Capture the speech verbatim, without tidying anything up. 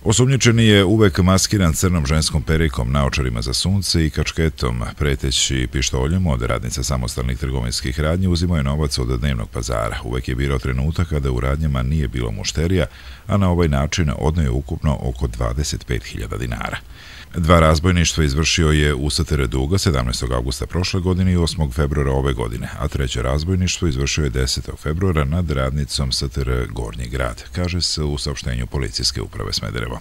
Osumnjičeni je uvek maskiran crnom ženskom perikom, naočarima za sunce i kačketom. Preteći pištoljem od radnica samostalnih trgovinskih radnji uzimao je novac od dnevnog pazara. Uvek je birao trenutak kada u radnjama nije bilo mušterija, a na ovaj način odneo je ukupno oko dvadeset pet hiljada dinara. Dva razbojništva izvršio je u S T R Duga sedamnaestog avgusta prošle godine i osmog februara ove godine, a treće razbojništvo izvršio je desetog februara nad radnicom S T R Gornji grad, kaže se u saopštenju Policijske uprave Smederevo.